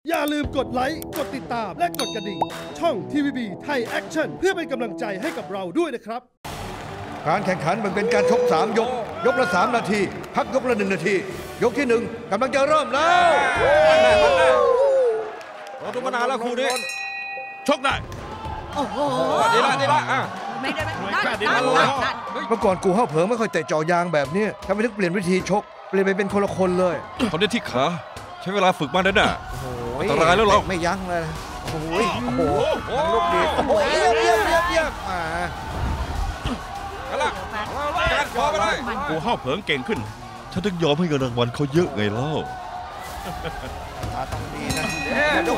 อย่าลืมกดไลค์กดติดตามและกดกระดิ่งช่อง TVB ไทยแอคชั่นเพื่อเป็นกำลังใจให้กับเราด้วยนะครับการแข่งขันมันเป็นการชก3 ยกยกละ3 นาทีพักยกละ1 นาทียกที่1กำลังจะเริ่มแล้วเราดูมานานแล้วคู่นี้ชกได้โอ้โหดีละไม่ได้เมื่อก่อนกูเข้าเผิงไม่ค่อยเตะจ่อยางแบบนี้ทำไมถึงเปลี่ยนวิธีชกเปลี่ยนไปเป็นคนละคนเลยเขาเน้นที่ขาใช้เวลาฝึกมาแล้วน่ะอันตรายแล้วเราไม่ยั้งเลยโอ้โหลูกดีโอ้โหเยี่ยมกันละการพอไปเลยกูเข้าเผิงเก่งขึ้นฉันถึงยอมให้เงินรางวัลเขาเยอะไงเล่าต้องดีนะยก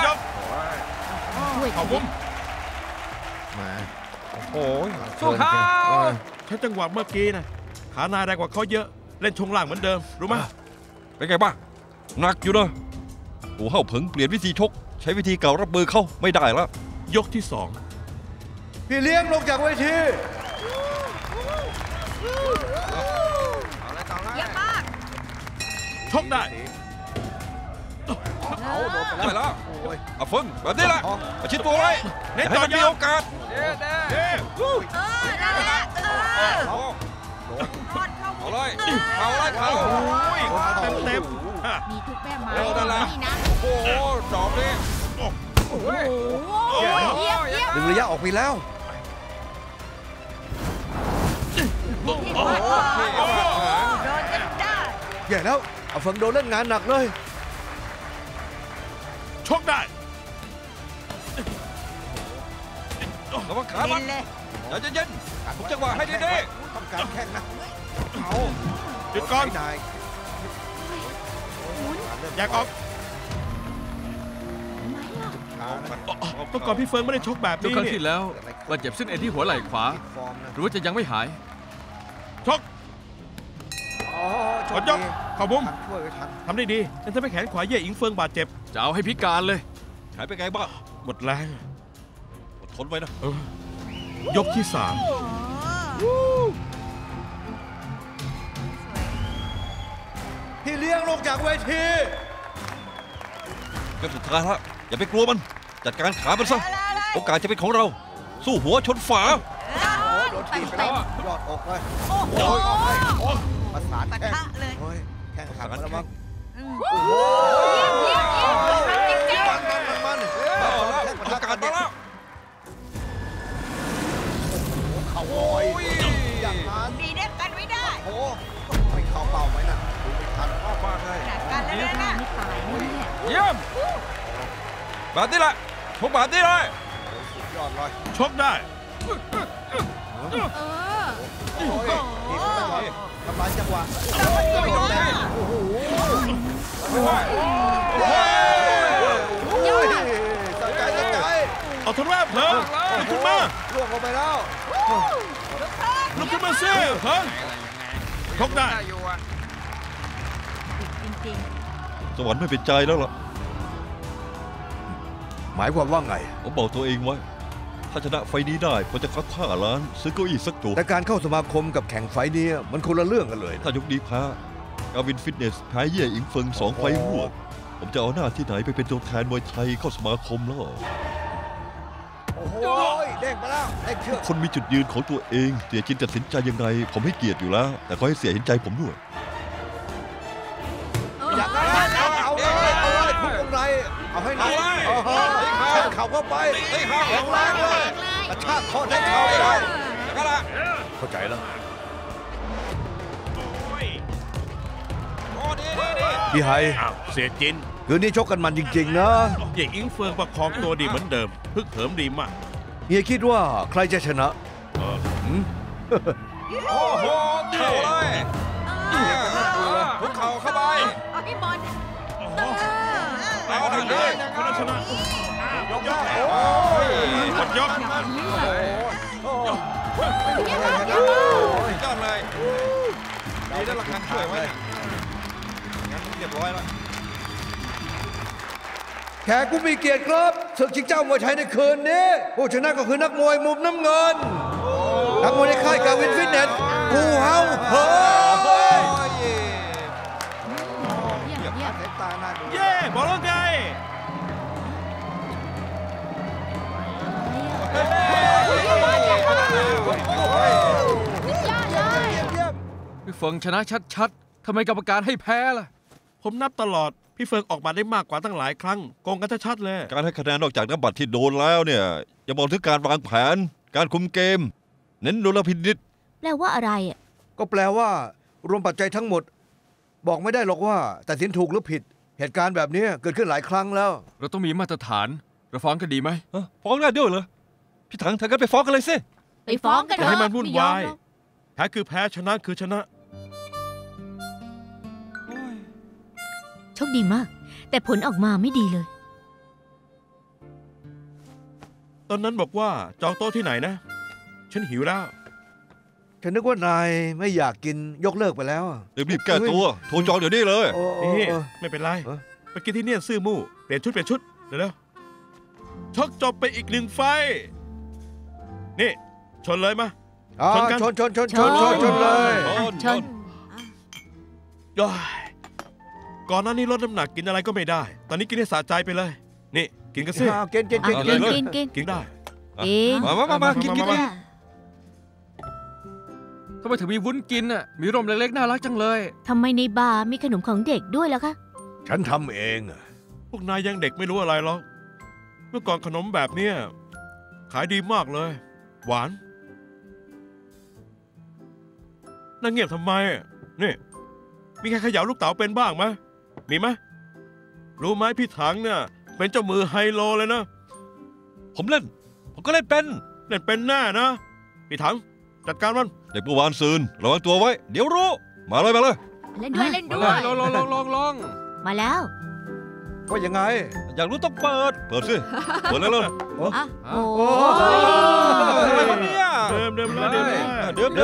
ขอบคุณมาโอ้ยสู้เขาใช้จังหวะเมื่อกี้นะขานายแรงกว่าเขาเยอะเล่นชงล่างเหมือนเดิมรู้ไหมเป็นไงบ้างหนักอยู่นะกูเข้าเผิงเปลี่ยนวิธีชกใช้วิธีเก่ารับมือเข้าไม่ได้แล้วยกที่2 พี่เลี้ยงลงจากเวทีเยอะมากชกได้ได้แล้วเอาฟึ่งแบบนี้แหละมาชิดตัวไว้ให้มันมีโอกาสเอาเลยเขาเต็มมีทุกแม่ไม้นี่นะโอ้โหดอกนี้ดึงระยะออกไปแล้วโดนกันได้ใหญ่แล้วเอาเฟิงโดนเล่นงานหนักเลยชกได้ระวังขามันใจเย็นๆผมจังหวะให้ดีๆต้องการแข่งนะเอาจุดก่อนอยากออกก็ก่อนพี่เฟิร์นไม่ได้ชกแบบนี้ครั้งที่แล้วบาดเจ็บเส้นเอ็นที่หัวไหล่ขวาหรือว่าจะยังไม่หายชกยกขอบผมทำได้ดีแต่ถ้าไม่แขนขวาเย่อิงเฟิงบาดเจ็บจะเอาให้พิการเลยหายไปไงบ้างหมดแรงอดทนไว้นะยกที่3 พี่เลี้ยงลงจากเวทีก็สุดท้ายแล้วอย่าไปกลัวมันจัดการขามันซะโอกาสจะเป็นของเราสู้หัวชนฝาโดนทีไปแล้วยอดอกเลยประสานแข้งแข้งขาดแล้วมั้งมันประกาศมาแล้วเขาโอยอย่างนั้นดีเด็กกันไม่ได้โอ้ไม่เข้าเป้าไหมนะดูไม่ทันมากเลยกันแล้วนะเยี่ยมแบบนี้แหละชกแบบนี้เลยยอดเลยชกได้ทำลายจังหวะโอ้โหใจเอาทนว่าเพิ่มลุกขึ้นมาล่วงลงไปแล้วลุกขึ้นมาซิเพิ่มชกได้สวรรค์ไม่เป็นใจแล้วล่ะหมายความว่าไงผมบอกตัวเองไว้ถ้าชนะไฟนี้ได้ผมจะควัก5 ล้านซื้อเก้าอี้สักตัวแต่การเข้าสมาคมกับแข่งไฟนี้มันคนละเรื่องกันเลยถ้ายกนี้แพ้กาวินฟิตเนสแพ้เย่อิงเฟิง2 ไฟรวดผมจะเอาหน้าที่ไหนไปเป็นตัวแทนมวยไทยเข้าสมาคมแล้วโอ้โหเด้งไปแล้วเด้งเชือกคนมีจุดยืนของตัวเองเสียจินตัดสินใจยังไงผมให้เกียรติอยู่แล้วแต่ขอให้เสียเห็นใจผมด้วยอยากเอาเลยทุกคนไรเอาให้หนักแทงเข่าเข้าไปแข็งแรงเลยกระชากคอแทงเข่าได้เข้าใจแล้วพี่ไฮเสียจินคืนนี้ชกกันมันจริงๆนะเย่อิงเฟิงประคองตัวดีเหมือนเดิมพึกเหิมดีมากเฮียคิดว่าใครจะชนะโอ้โหเข่าเลยทุกเข่าเข้าไปพี่บอลเอาทางนี้คนชนะยกหมดยกยอดเลยดีแล้วระฆังช่วยไว้งั้นเรียบร้อยแล้วแขกผู้มีเกียรติครับศึกชิงเจ้ามวยไทยในคืนนี้ผู้ชนะก็คือนักมวยมุมน้ำเงินนักมวยในค่ายกาวินฟิตเนสกูเฮาเฮ้ยเย่บอกแล้วไงฟิงชนะชัดๆทำไมกรรมการให้แพ้ล่ะผมนับตลอดพี่เฟิงออกมาได้มากกว่าตั้งหลายครั้งโกงกันชัดๆเลยการให้คะแนนนอกจากนับบัตรที่โดนแล้วเนี่ยอย่ามองถึงการวางแผน การคุมเกม เน้นดุลพินิจแปลว่าอะไรอ่ะก็แปลว่ารวมปัจจัยทั้งหมด บอกไม่ได้หรอกว่าตัดสินถูกหรือผิด เหตุการณ์แบบนี้เกิดขึ้นหลายครั้งแล้วเราต้องมีมาตรฐานเราฟ้องกันดีไหมฟ้องได้ด้วยเหรอพี่ถังถ้างั้นไปฟ้องกันเลยสิไปฟ้องกันเถอย่าอะให้มันวุ่นวายไม่อมหรอกแพ้คือแพ้ชนะคือชนะโชคดีมาก แต่ผลออกมาไม่ดีเลยตอนนั้นบอกว่าจองโต๊ะที่ไหนนะ ฉันหิวแล้วฉันนึกว่านายไม่อยากกินยกเลิกไปแล้วรีบๆแก้ตัวโทรจองเดี๋ยวนี้เลยโอ้โอ้นี่โอ้ไม่เป็นไรเอ้อไปกินที่เนี่ยซื่อมู่เปลี่ยนชุดเดี๋ยวชกจบไปอีก1 ไฟต์นี่ ชนเลยมาอ่าชนกันชนเลยชนย้อยก่อนหน้านี้ลดน้ำหนักกินอะไรก็ไม่ได้ ตอนนี้กินให้สะใจไปเลย นี่กินกันสิอ่ากินอ่ะกินกินได้กินมากินทำไมถึงมีวุ้นกินอ่ะมีร่มเล็กๆน่ารักจังเลยทำไมในบาร์มีขนมของเด็กด้วยล่ะคะฉันทำเองอะพวกนายยังเด็กไม่รู้อะไรหรอก เมื่อก่อนขนมแบบเนี้ยขายดีมากเลย หวานนั่งเงียบทำไมนี่ มีใครเขย่าลูกเต๋าเป็นบ้างไหมมีไหมรู้ไหมพี่ถังเนี่ยเป็นเจ้ามือไฮโลเลยนะผมเล่น ผมก็เล่นเป็นเล่นเป็นแน่นะ พี่ถังจัดการมันเด็กเมื่อวานซืนระวังตัวไว้ เดี๋ยวรู้ มาเลยเล่นด้วยเล่นมาด้เลวยยลองมาแล้วว่ายังไงอยากรู้ต้องเปิดสิเปิดเลยอ่ะโอ้อะไรวะเนี่ยเดิมแล้วเดิม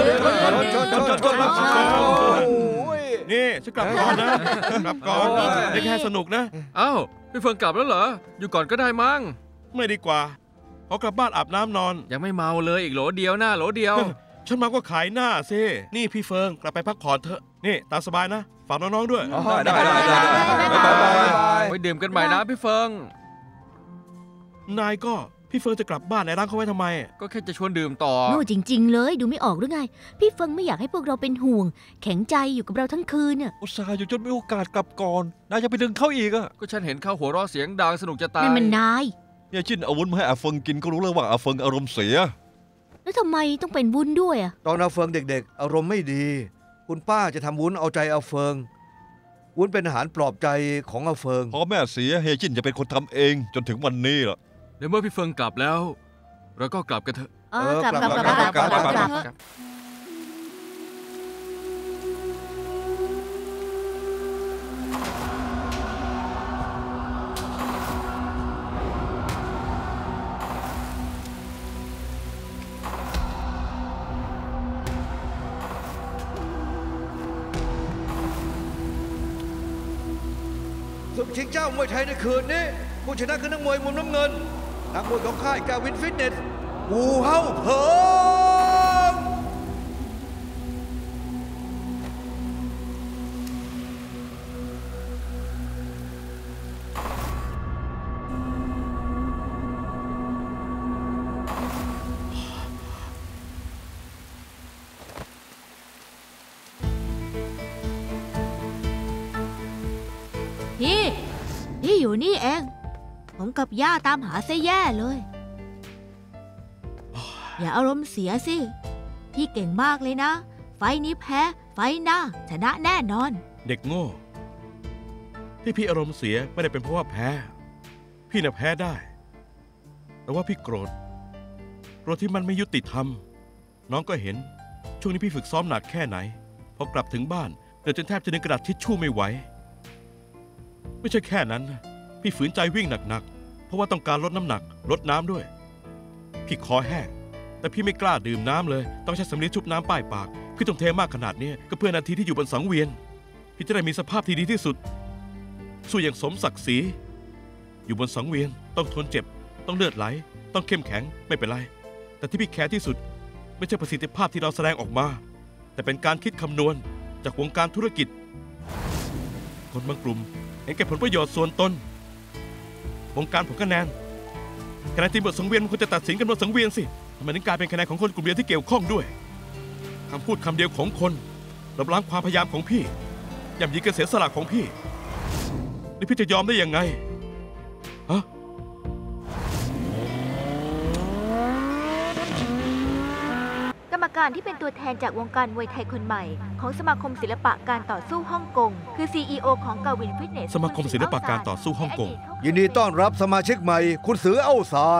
นี่ฉันกลับก่อนนะกลับก่อนนี่แค่สนุกนะอ้าวพี่เฟิงกลับแล้วเหรออยู่ก่อนก็ได้มั้งไม่ดีกว่าขอกลับบ้านอาบน้ำนอนยังไม่เมาเลยอีกโหลเดียวนะโหลเดียวฉันมาก็ขายหน้าสินี่พี่เฟิงกลับไปพักผ่อนเถอะนี่ตามสบายนะฝากน้องๆด้วยได้ไปดื่มกันใหม่นะพี่เฟิงนายก็พี่เฟิงจะกลับบ้านนายล้างเขาไว้ทำไมก็แค่จะชวนดื่มต่อโง่จริง ๆ เลยดูไม่ออกหรือไง พี่เฟิงไม่อยากให้พวกเราเป็นห่วง แข็งใจอยู่กับเราทั้งคืนน่ะอุตส่าห์อยู่จนมีโอกาสกลับก่อนนายจะไปดึงเข้าอีกอะก็ฉันเห็นเขาหัวเราะเสียงดังสนุกจะตายนั่นมันนายเนี่ยจิ้นเอาวุ้นมาให้อาเฟิงกินก็รู้แล้วว่าอาเฟิงอารมณ์เสียแล้วทำไมต้องเป็นวุ้นด้วยอ่ะตอนอาเฟิงเด็กๆ อารมณ์ไม่ดี คุณป้าจะทำวุ้นเอาใจอาเฟิง วุ้นเป็นอาหารปลอบใจของอาเฟิงพอแม่เสียเฮจิ้นจะเป็นคนทำเองจนถึงวันนี้ล่ะในเมื่อพี่เฟิงกลับแล้ว เราก็กลับกันเถอะกลับศึกชิงเจ้ามวยไทยในคืนนี้ ผู้ชนะคือนักมวยมุมน้ำเงิน นักมวยของค่ายกาวินฟิตเนสวูเฮาเพิงพี่อยู่นี่เอง ผมกับย่าตามหาเสียแย่เลย อย่าอารมณ์เสียสิ พี่เก่งมากเลยนะ ไฟนี้แพ้ ไฟหน้าชนะแน่นอนเด็กโง่ที่พี่อารมณ์เสียไม่ได้เป็นเพราะว่าแพ้ พี่น่ะแพ้ได้ แต่ว่าพี่โกรธที่มันไม่ยุติธรรม น้องก็เห็น ช่วงนี้พี่ฝึกซ้อมหนักแค่ไหนพอกลับถึงบ้านเดินจนแทบจะดึงกระดาษทิชชู่ไม่ไหวไม่ใช่แค่นั้นนะพี่ฝืนใจวิ่งหนักๆเพราะว่าต้องการลดน้ำหนักลดน้ำด้วย พี่คอแห้งแต่พี่ไม่กล้าดื่มน้ำเลยต้องใช้สำลีชุบน้ำป้ายปากพี่ต้องเทมากขนาดนี้ก็เพื่อนาทีที่อยู่บนสังเวียนพี่จะได้มีสภาพที่ดีที่สุดสู้อย่างสมศักดิ์ศรีอยู่บนสังเวียนต้องทนเจ็บต้องเลือดไหลต้องเข้มแข็งไม่เป็นไรแต่ที่พี่แคร์ที่สุดไม่ใช่ประสิทธิภาพที่เราแสดงออกมาแต่เป็นการคิดคำนวณจากวงการธุรกิจคนบางกลุ่มเห็นแก่ผลประโยชน์ส่วนตนวงการผลคะแนนทีมบนสังเวียนมันควรจะตัดสินกันบนสังเวียนสิทำไมถึงกลายเป็นคะแนนของคนกลุ่มเดียวที่เกี่ยวข้องด้วยคำพูดคำเดียวของคนลบล้างความพยายามของพี่ย่ำยีการเสียสละของพี่นี่พี่จะยอมได้ยังไงฮะกรรมการที่เป็นตัวแทนจากวงการมวยไทยคนใหม่ของสมาคมศิลปะการต่อสู้ฮ่องกงคือ CEO ของกาวินฟิตเนสสมาคมศิลปะการต่อสู้ฮ่องกงยินดีต้อนรับสมาชิกใหม่ คุณสือเอ้าซาน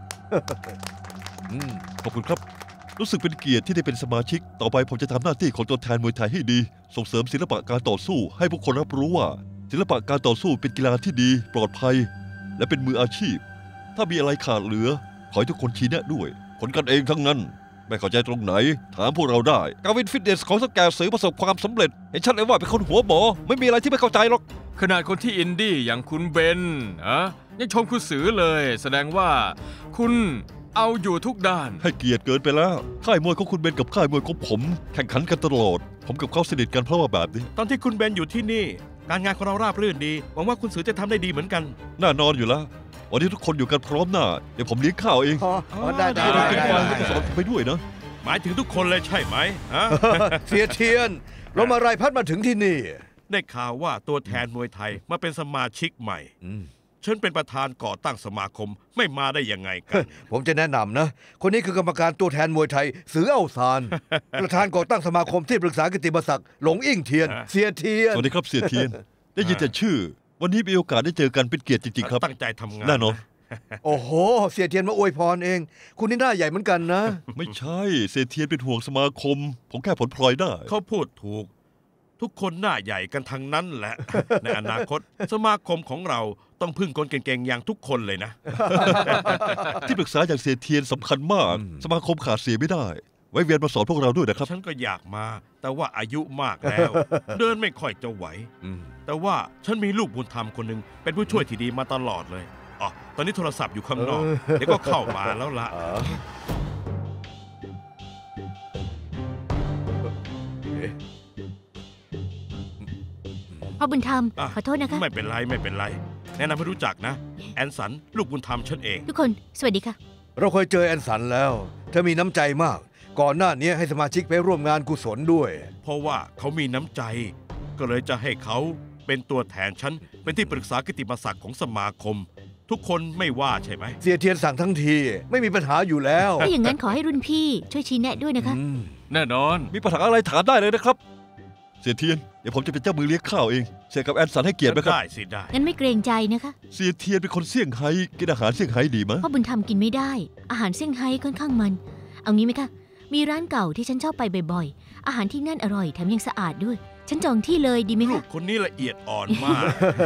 ขอบคุณครับ รู้สึกเป็นเกียรติที่ได้เป็นสมาชิก ต่อไปผมจะทำหน้าที่ของตัวแทนมวยไทยให้ดี ส่งเสริมศิลปะการต่อสู้ให้ผู้คนรับรู้ว่า ศิลปะการต่อสู้เป็นกีฬาที่ดีปลอดภัย และเป็นมืออาชีพ ถ้ามีอะไรขาดเหลือขอให้ทุกคนชี้แนะด้วยคนกันเองทั้งนั้นไม่เข้าใจตรงไหนถามพวกเราได้กาวินฟิตเนสของสักแก่สือประสบความสำเร็จเห็นชัดเลยว่าเป็นคนหัวหมอไม่มีอะไรที่ไม่เข้าใจหรอกขนาดคนที่อินดี้อย่างคุณเบนยังชมคุณสือเลย แสดงว่าคุณเอาอยู่ทุกด้านให้เกียรติเกินไปแล้วค่ายมวยของคุณเบนกับค่ายมวยของผมแข่งขันกันตลอดผมกับเขาสนิทกันเพราะว่าแบบนี้ตอนที่คุณเบนอยู่ที่นี่ การงานของเราราบรื่นดีหวังว่าคุณสือจะทำได้ดีเหมือนกันแน่นอนอยู่แล้ววันนี้ทุกคนอยู่กันพร้อมหน้าเดี๋ยวผมเลี้ยงข้าวเองได้เราเก่งกว่าจะสอนผมไปด้วยนะหมายถึงทุกคนเลยใช่ไหมฮะเสียเทียนเรามาไรพัดมาถึงที่นี่ได้ข่าวว่าตัวแทนมวยไทยมาเป็นสมาชิกใหม่ฉันเป็นประธานก่อตั้งสมาคมไม่มาได้ยังไงกันผมจะแนะนำนะ คนนี้คือกรรมการตัวแทนมวยไทยสือเอ้าซาน ประธานก่อตั้งสมาคมที่ปรึกษากิตติมศักดิ์หลงอิ่งเทียน เสียเทียนสวัสดีครับเสียเทียน ได้ยินแต่ชื่อ วันนี้มีโอกาสได้เจอกันเป็นเกียรติจริงๆครับตั้งใจทำงานแน่นอนโอ้โห เสียเทียนมาอวยพรเอง คุณนี่หน้าใหญ่เหมือนกันนะไม่ใช่เสียเทียนเป็นห่วงสมาคม ผมแค่ผลพลอยได้เขาพูดถูก ทุกคนหน้าใหญ่กันทั้งนั้นแหละ ในอนาคตสมาคมของเราต้องพึ่งคนเก่งๆอย่างทุกคนเลยนะที่ปรึกษาอย่างเสียเทียนสำคัญมาก สมาคมขาดเสียไม่ได้ ไว้เวียนมาสอนพวกเราด้วยนะครับฉันก็อยากมา แต่ว่าอายุมากแล้ว เดินไม่ค่อยจะไหว แต่ว่าฉันมีลูกบุญธรรมคนหนึ่งเป็นผู้ช่วยที่ดีมาตลอดเลยอ๋อตอนนี้โทรศัพท์อยู่ข้างนอก เดี๋ยวก็เข้ามาแล้วล่ะพ่อบุญธรรมอ่ะขอโทษนะคะไม่เป็นไรไม่เป็นไร แนะนำให้รู้จักนะ แอนสันลูกบุญธรรมฉันเองทุกคนสวัสดีค่ะเราเคยเจอแอนสันแล้ว เธอมีน้ำใจมาก ก่อนหน้านี้ให้สมาชิกไปร่วมงานกุศลด้วยเพราะว่าเขามีน้ำใจ ก็เลยจะให้เขาเป็นตัวแทนฉันเป็นที่ปรึกษากิตติมศักดิ์ของสมาคม ทุกคนไม่ว่าใช่ไหมเสียเทียนสั่งทั้งทีไม่มีปัญหาอยู่แล้วถ้าอย่างนั้นขอให้รุ่นพี่ช่วยชี้แนะด้วยนะคะแน่นอนมีปัญหาอะไรถามได้เลยนะครับ เสียเทียนเดี๋ยวผมจะเป็นเจ้ามือเลี้ยงข้าวเองเสียกับแอนสันให้เกียรติไหมครับได้สิได้งั้นไม่เกรงใจนะคะเสียเทียนเป็นคนเซี่ยงไฮ้กินอาหารเซี่ยงไฮ้ดีมั้ยพ่อบุญธรรมกินไม่ได้ อาหารเซี่ยงไฮ้ค่อนข้างมัน เอางี้ไหมคะ มีร้านเก่าที่ฉันชอบไปบ่อยๆ อาหารที่นั่นอร่อยแถมยังสะอาดด้วย ฉันจองที่เลยดีไหมลูคะกคนนี้ละเอียดอ่อนมาก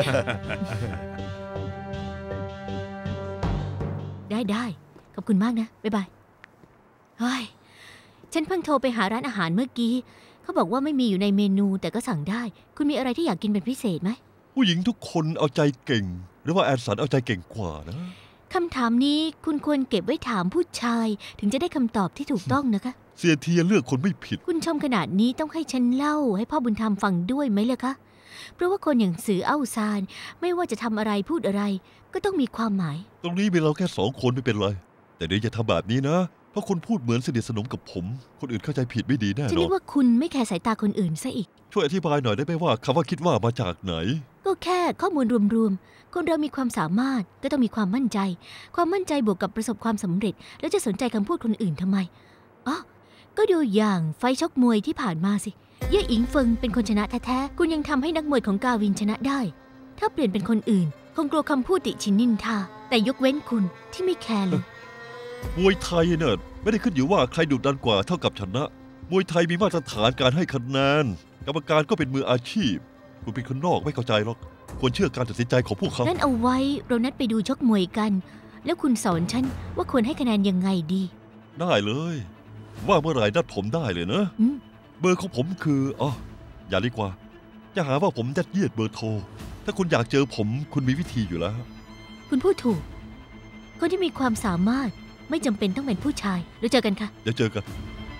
ได้ขอบคุณมากนะ บ๊ายบายเฮ้ยฉันเพิ่งโทรไปหาร้านอาหารเมื่อกี้ เขาบอกว่าไม่มีอยู่ในเมนูแต่ก็สั่งได้ คุณมีอะไรที่อยากกินเป็นพิเศษไหมผู้หญิงทุกคนเอาใจเก่ง หรือว่าแอนสันเอาใจเก่งกว่านะคำถามนี้คุณควรเก็บไว้ถามผู้ชาย ถึงจะได้คำตอบที่ถูกต้องนะคะเสียเทียนเลือกคนไม่ผิดคุณชมขนาดนี้ต้องให้ฉันเล่าให้พ่อบุญธรรมฟังด้วยไหมล่ะคะ เพราะว่าคนอย่างสือเอ้าซานไม่ว่าจะทำอะไรพูดอะไร ก็ต้องมีความหมายตรงนี้มีเราแค่2 คนไม่เป็นไร แต่เดี๋ยวอย่าทำแบบนี้นะ เพราะคุณพูดเหมือนสนิทสนมกับผม คนอื่นเข้าใจผิดไม่ดีแน่ฉันนอนึนกว่าคุณไม่แคร์สายตาคนอื่นซะอีกช่วยอธิบายหน่อยได้ไหมว่าคำว่าคิดว่ามาจากไหนก็แค่ข้อมูลรวมๆ คนเรามีความสามารถก็ต้องมีความมั่นใจ ความมั่นใจบวกกับประสบความสำเร็จ แล้วจะสนใจคำพูดคนอื่นทำไมอ๋อก็ดูอย่างไฟชกมวยที่ผ่านมาสิเย่อิงเฟิงเป็นคนชนะแท้ๆ คุณยังทำให้นักมวยของกาวินชนะได้ ถ้าเปลี่ยนเป็นคนอื่น คงกลัวคำพูดติชินนินทา แต่ยกเว้นคุณที่ไม่แคร์เลยมวยไทยเนี่ยไม่ได้ขึ้นอยู่ว่าใครดุดันกว่าเท่ากับชนะ มวยไทยมีมาตรฐานการให้คะแนน กรรมการก็เป็นมืออาชีพ คุณเป็นคนนอกไม่เข้าใจหรอก ควรเชื่อการตัดสินใจของพวกเขานั่นเอาไว้เรานัดไปดูชกมวยกัน แล้วคุณสอนฉันว่าควรให้คะแนนยังไงดีได้เลย ว่าเมื่อไหร่นัดผมได้เลยนะอืมเบอร์ของผมคืออ๋ออย่าดีกว่า จะหาว่าผมยัดเยียดเบอร์โทร ถ้าคุณอยากเจอผมคุณมีวิธีอยู่แล้วคุณพูดถูก คนที่มีความสามารถไม่จำเป็นต้องเป็นผู้ชายแล้วเจอกันค่ะเดี๋ยวเจอกัน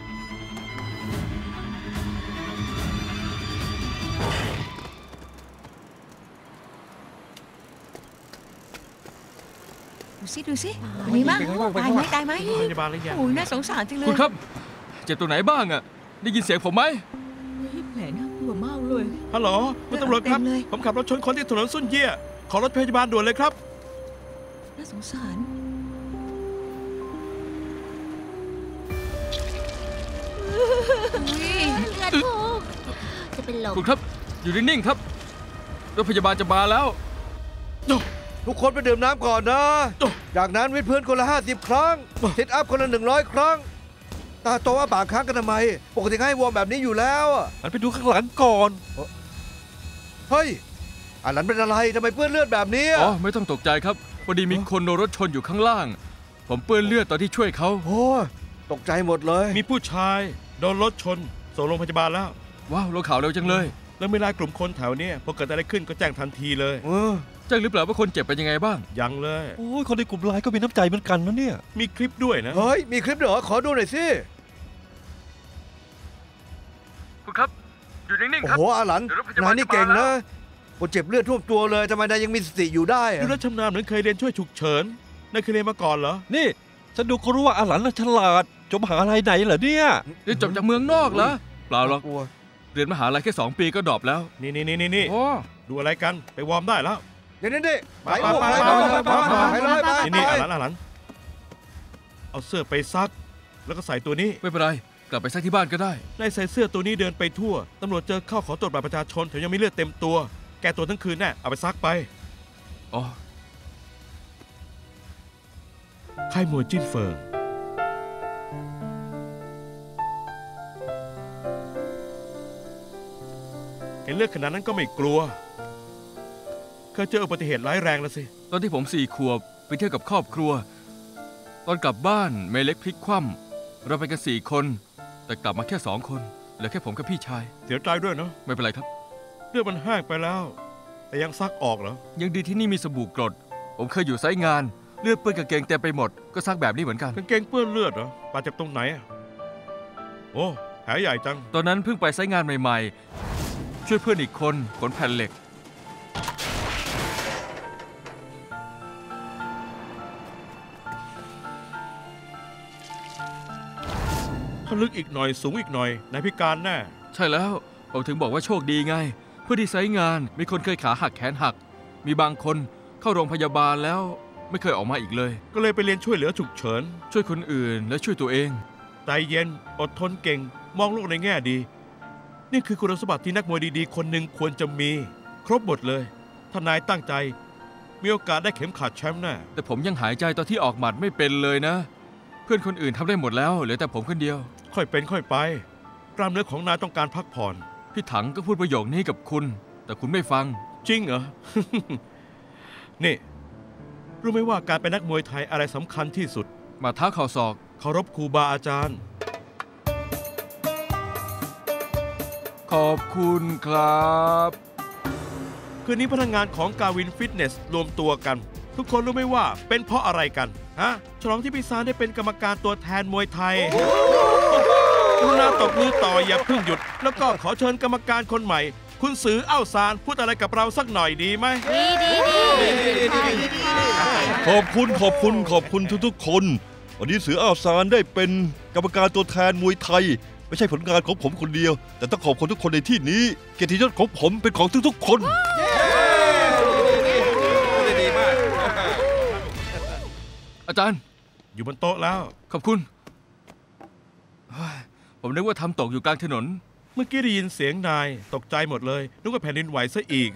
ดูสิมีมั้ยตายไหมพยาบาลหรือยังโอ้ยน่าสงสารจังเลยคุณครับ เจ็บตรงไหนบ้างอะได้ยินเสียงผมไหมแผลนี่ฮัลโหลคุณตำรวจครับเต็มเลยผมขับรถชนคนที่ถนนสุนเยี่ยขอรถพยาบาลด่วนเลยครับน่าสงสารเลือดโผจะเป็นลมคุณครับ อยู่นิ่งๆครับรถพยาบาลจะมาแล้วทุกคนไปดื่มน้ำก่อนนะ จากนั้นวิดพื้นคนละ 50 ครั้งซิทอัพคนละ 100 ครั้ง ตาโตว่าบากครั้งกันทำไม ปกติให้วอร์มแบบนี้อยู่แล้วอะหันไปดูข้างหลังก่อนเฮ้ยอันนั้นเป็นอะไรทำไมเปื้อนเลือดแบบนี้อ๋อ ไม่ต้องตกใจครับ พอดีมีคนโดนรถชนอยู่ข้างล่าง ผมเปื้อนเลือดตอนที่ช่วยเขาโอ้ยตกใจหมดเลยมีผู้ชายโดนรถชนส่งโรงพยาบาลแล้วว้าวลงข่าวเร็วจังเลยแล้วมีรายกลุ่มคนแถวเนี้ยพอเกิดอะไรขึ้นก็แจ้งทันทีเลยแจ้งหรือเปล่าว่าคนเจ็บเป็นยังไงบ้างยังเลยโอ้ยคนในกลุ่มไลน์ก็มีน้ำใจเหมือนกันนะเนี่ยมีคลิปด้วยนะเฮ้ย มีคลิปด้วยเหรอ ขอดูหน่อยสิคุณครับ อยู่นิ่งโอ้ๆครับโหอาหลันเดี๋ยวรถพยาบาลนายนี่เก่งนะคนเจ็บเลือดท่วมตัวเลยทำไมนายยังมีสติอยู่ได้อะดูแลวชำนาญเหมือนเคยเรียนช่วยฉุกเฉินนายเคยเรียนมาก่อนเหรอนี่ฉันดูเขารู้ว่าอาหลันน่ะฉลาดจบมหาลัยไหนเหรอเนี่ยเรียนจบจากเมืองนอกเหรอเปล่าหรอกกลัวเรียนมหาลัยแค่ 2 ปีก็ดรอปแล้วนี่โอ้ดูอะไรกันไปวอร์มได้แล้วเดี๋ยวนี่ไปไปพวกไปไปเลยไปนี่อาหลันเอาเสื้อไปซัก แล้วก็ใส่ตัวนี้ไม่เป็นไร กลับไปซักที่บ้านก็ได้นายใส่เสื้อตัวนี้เดินไปทั่วตำรวจเจอเข้าขอตรวจบัตรประชาชนแถมยังมีเลือดเต็มตัว แกตัวทั้งคืนแน่เอาไปซักไปอ๋อค่ายมวยจิ้นเฟิงเห็นเลือดขนาดนั้นก็ไม่กลัว เคยเจออุบัติเหตุร้ายแรงแล้วสิตอนที่ผม4 ขวบไปเที่ยวกับครอบครัว ตอนกลับบ้านเมย์เล็กพลิกคว่ำเราไปกัน4 คน แต่กลับมาแค่2 คนเหลือแค่ผมกับพี่ชายเสียใจด้วยเนาะไม่เป็นไรครับเลือดมันแห้งไปแล้ว แต่ยังซักออกเหรอยังดีที่นี่มีสบู่กรด ผมเคยอยู่ไซต์งาน เลือดเปื้อนกางเกงเต็มไปหมด ก็ซักแบบนี้เหมือนกันกางเกงเปื้อนเลือดเหรอบาดเจ็บตรงไหนอะโอ้แผลใหญ่จังตอนนั้นเพิ่งไปไซต์งานใหม่ๆ ช่วยเพื่อนอีกคนขนแผ่นเหล็กถ้าลึกอีกหน่อยสูงอีกหน่อยนายพิการแน่ใช่แล้ว ผมถึงบอกว่าโชคดีไง เพื่อที่ไซต์งานมีคนเคยขาหักแขนหัก มีบางคนเข้าโรงพยาบาลแล้วไม่เคยออกมาอีกเลยก็เลยไปเรียนช่วยเหลือฉุกเฉินช่วยคนอื่นและช่วยตัวเองใจเย็นอดทนเก่ง มองโลกในแง่ดี นี่คือคุณสมบัติที่นักมวยดีๆ คนหนึ่งควรจะมี ครบหมดเลย ถ้านายตั้งใจ มีโอกาสได้เข็มขัดแชมป์แน่แต่ผมยังหายใจตอนที่ออกหมัดไม่เป็นเลยนะ เพื่อนคนอื่นทำได้หมดแล้วเหลือแต่ผมคนเดียวค่อยเป็นค่อยไป กล้ามเนื้อของนายต้องการพักผ่อนพี่ถังก็พูดประโยคนี้กับคุณ แต่คุณไม่ฟังจริงเหรอ นี่ รู้ไหมว่าการเป็นนักมวยไทยอะไรสำคัญที่สุดมาท้าเข่าศอกเคารพครูบาอาจารย์ขอบคุณครับคืนนี้พนักงานของกาวินฟิตเนสรวมตัวกัน ทุกคนรู้ไหมว่าเป็นเพราะอะไรกันฮะฉลองที่พี่ซานได้เป็นกรรมการตัวแทนมวยไทยกรุณาตบมือต่ออย่าเพิ่งหยุด แล้วก็ขอเชิญกรรมการคนใหม่ คุณสืออ้าวซานพูดอะไรกับเราสักหน่อยดีไหมขอบคุณทุกๆคน วันนี้เสืออ้าวซานได้เป็นกรรมการตัวแทนมวยไทย ไม่ใช่ผลงานของผมคนเดียว แต่ต้องขอบคุณทุกคนในที่นี้ เกียรติยศของผมเป็นของทุกๆคนดีมากอาจารย์อยู่บนโต๊ะแล้วขอบคุณเฮ้ยผมนึกว่าทำตกอยู่กลางถนนเมื่อกี้ได้ยินเสียงนายตกใจหมดเลยนึกว่าแผ่นดินไหวซะอีก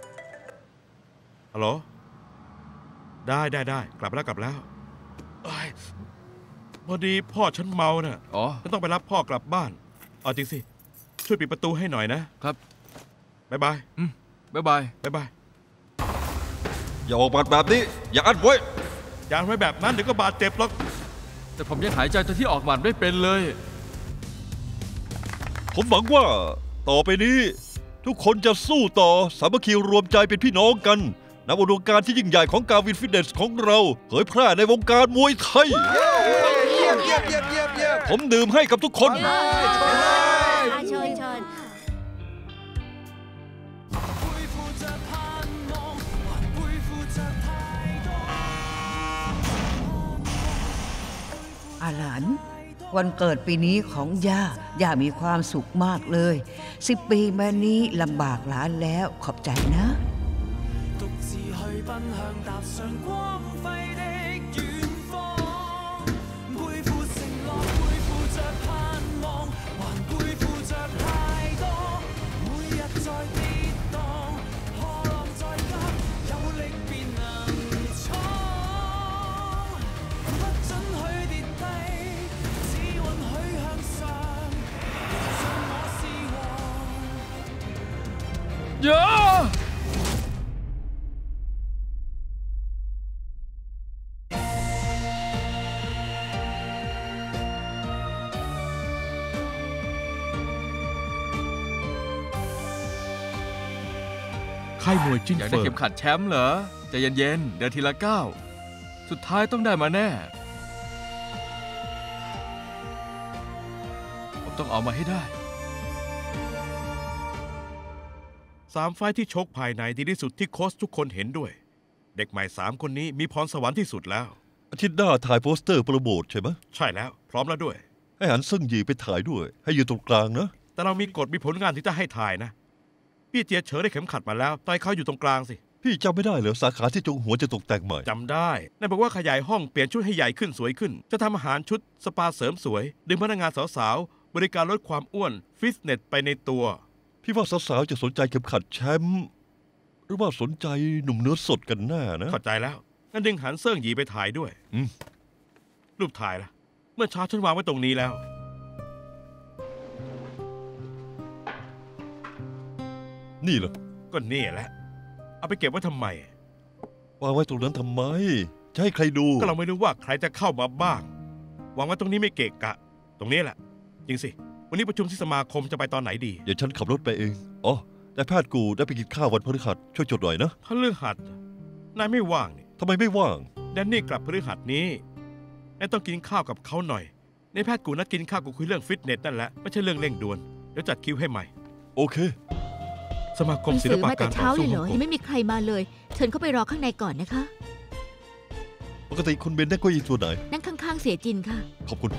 ฮัลโหลได้กลับแล้วเอ้ยพอดีพ่อฉันเมาน่ะอ๋อฉันต้องไปรับพ่อกลับบ้านเอาจริงสิช่วยปิดประตูให้หน่อยนะครับ บ๊ายบายบ๊ายบายบ๊ายบายอย่าออกมาแบบนี้ อย่าอัดไว้อย่าไว้แบบนั้นเดี๋ยวก็บาดเจ็บหรอกแต่ผมยังหายใจตอนที่ออกหมัดไม่เป็นเลยผมหวังว่าต่อไปนี้ ทุกคนจะสู้ต่อสามัคคีรวมใจเป็นพี่น้องกันนับอุดมการณ์ที่ยิ่งใหญ่ของกาวินฟิตเนสของเราเผยแพร่ในวงการมวยไทยเยี่ยมผมดื่มให้กับทุกคนเชิญอาหลานวันเกิดปีนี้ของย่ามีความสุขมากเลย10 ปีมานี้ลำบากหลานแล้วขอบใจนะ獨自去奔向踏上光輝的遠方，背負承諾，背負着盼望，還背負着太多，每日在跌宕，破浪在急，有力便能闖，不准許跌低，只允許向上，相信我是王。 ค่ายมวยจิ้นอยากเฟิได้งเข็มขัดแชมป์เหรอใจเย็นๆเดินทีละก้าวสุดท้ายต้องได้มาแน่ ผมต้องเอามาให้ได้ 3 ไฟท์ที่ชกภายในดีที่สุดที่โค้ชทุกคนเห็นด้วย เด็กใหม่3 คนนี้มีพรสวรรค์ที่สุดแล้วอาทิตย์หน้าถ่ายโปสเตอร์โปรโมทใช่ไหมใช่แล้วพร้อมแล้วด้วยให้หันซึ่งหยีไปถ่ายด้วย ให้อยู่ตรงกลางนะแต่เรามีกฎมีผลงานที่จะให้ถ่ายนะ พี่เจียเฉอได้เข็มขัดมาแล้วต่อยเขาอยู่ตรงกลางสิพี่จำไม่ได้เหรอสาขาที่จงหัวจะตกแต่งใหม่จำได้นายบอกว่าขยายห้องเปลี่ยนชุดให้ใหญ่ขึ้นสวยขึ้น จะทำอาหารชุดสปาเสริมสวย ดึงพนักงานสาวๆ บริการลดความอ้วนฟิตเนสไปในตัวพี่ว่าสาวๆจะสนใจเข็มขัดแชมป์หรือว่าสนใจหนุ่มเนื้อสดกันแน่นะเข้าใจแล้วงั้นดึงหันเซิ่งหยีไปถ่ายด้วย รูปถ่ายล่ะ เมื่อเช้าฉันวางไว้ตรงนี้แล้วนี่เหรอก็นี่แหละ เอาไปเก็บไว้ทำไมวางไว้ตรงนั้นทำไม จะให้ใครดูก็เราไม่รู้ว่าใครจะเข้ามาบ้าง วางไว้ตรงนี้ไม่เกะกะ ตรงนี้แหละ จริงสิ วันนี้ประชุมที่สมาคมจะไปตอนไหนดีเดี๋ยวฉันขับรถไปเองอ๋อแต่แพทย์กูได้ไปกินข้าววันพฤหัสช่วยจดหน่อยนะพฤหัสนายไม่ว่างนี่ทำไมไม่ว่างแดนนี่กลับพฤหัสนี้นายต้องกินข้าวกับเขาหน่อย ในแพทย์กูนัดกินข้าวกูคุยเรื่องฟิตเนสนั่นแหละไม่ใช่เรื่องเร่งด่วนเดี๋ยวจัดคิวให้ใหม่โอเคสมาคมศิลปะการต่อสู้ยังไม่มีใครมาเลย เชิญเข้าไปรอข้างในก่อนนะคะปกติคุณเบนได้เก้าอี้ตัวไหนนั่งข้างๆเสียจินค่ะขอบคุณ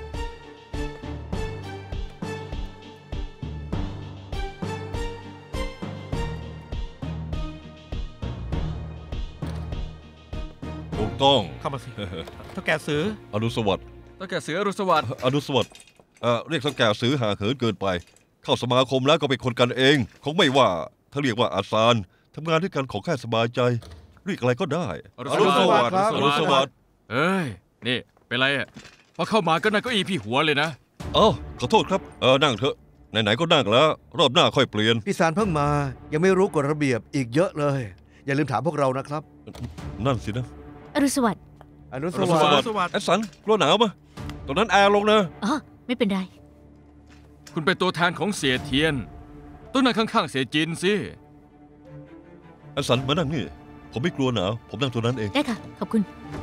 ถูกต้องเข้ามาสิเท่าแก่ซื้ออนุสวัสดิ์ต้องแก่เสืออรุณสวัสดิ์อนุสวัสดิ์เรียกสังแก่ซื้อห่างเหินเกินไป เข้าสมาคมแล้วก็เป็นคนกันเอง คงไม่ว่าถ้าเรียกว่าอาซานทำงานด้วยกันขอแค่สบายใจ เรียกอะไรก็ได้อรุณสวัสดิ์อนุสวัสดิ์เอ้ยนี่เป็นไรอ่ะพอเข้ามาก็นั่งเก้าอี้พี่หัวเลยนะขอโทษครับนั่งเถอะไหนๆก็นั่งแล้ว รอบหน้าค่อยเปลี่ยนพี่สารเพิ่งมายังไม่รู้กฎระเบียบอีกเยอะเลย อย่าลืมถามพวกเรานะครับนั่นสินะอรุณสวัสดิ์อนุสอรุณวัสสดิ์วัสดิ์แอดสันกลัวหนาวมะตรงนั้นแอร์ลงนะอ๋อไม่เป็นไรคุณเป็นตัวแทนของเสียเทียนต้องนั่งข้างๆเสียจินสิแอดสันมานั่งนี่ ผมไม่กลัวหนาว ผมนั่งตัวนั้นเองได้ค่ะ ขอบคุณ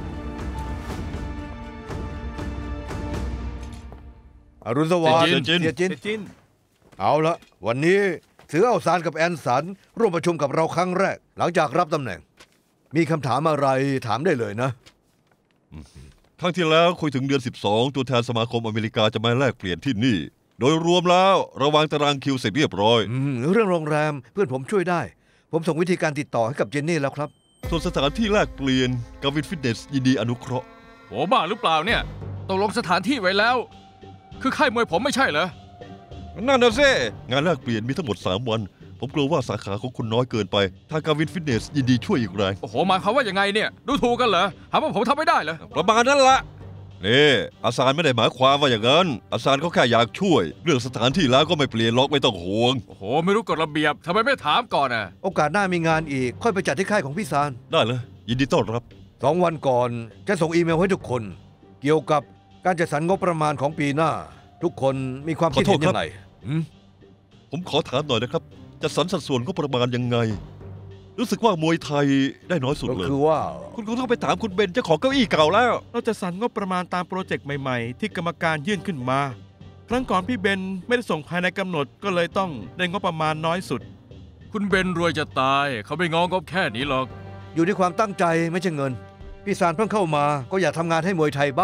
อรุณสวัสดิ์เสียจินเสียจินจินเอาละวันนี้เสือเอาซานกับแอนสันร่วมประชุมกับเราครั้งแรก หลังจากรับตำแหน่ง มีคำถามอะไรถามได้เลยนะครั้งที่แล้วคุยถึงเดือน 12 ตัวแทนสมาคมอเมริกาจะมาแลกเปลี่ยนที่นี่ โดยรวมแล้วเราวางตารางคิวเสร็จเรียบร้อยเรื่องโรงแรมเพื่อนผมช่วยได้ ผมส่งวิธีการติดต่อให้กับเจนนี่แล้วครับส่วนสถานที่แลกเปลี่ยนกาวินฟิตเนสยินดีอนุเคราะห์โหบ้าหรือเปล่าเนี่ยตกลงสถานที่ไว้แล้ว คือค่ายมวยผมไม่ใช่เหรอนั่นน่ะสิงานแลกเปลี่ยนมีทั้งหมด 3 วัน ผมกลัวว่าสาขาของคุณน้อยเกินไปทางกาวินฟิตเนสยินดีช่วยอีกแรงโอ้โหหมายความว่ายังไงเนี่ยดูถูกกันเหรอหาว่าผมทำไม่ได้เหรอประมาณนั้นละนี่อาซานไม่ได้หมายความว่าอย่างนั้นอาซานเขาแค่อยากช่วย เรื่องสถานที่แล้วก็ไม่เปลี่ยนล็อกไม่ต้องห่วงโอ้โหไม่รู้กฎระเบียบทำไมไม่ถามก่อนอ่ะโอกาสหน้ามีงานอีกค่อยไปจัดที่ค่ายของพี่ซานได้เลยยินดีต้อนรับ 2 วันก่อนจะส่งอีเมลให้ทุกคน เกี่ยวกับการจัดสรรงบประมาณของปีหน้า ทุกคนมีความคิดเห็นยังไงผมขอถามหน่อยนะครับจะสรรสัดส่วนก็ประมาณยังไง รู้สึกว่ามวยไทยได้น้อยสุดก็เลยคือว่าคุณคงต้องไปถามคุณเบนเจ้าของเก้าอี้เก่าแล้วเราจะสรรงบประมาณตามโปรเจกต์ใหม่ๆ ที่กรรมการยื่นขึ้นมา ครั้งก่อนพี่เบนไม่ได้ส่งภายในกำหนดก็เลยต้องได้งบประมาณน้อยสุดคุณเบนรวยจะตายเขาไม่งองบแค่นี้หรอกอยู่ที่ความตั้งใจไม่ใช่เงิน พี่ซานเพิ่งเข้ามาก็อยากทำงานให้มวยไทยบ้าง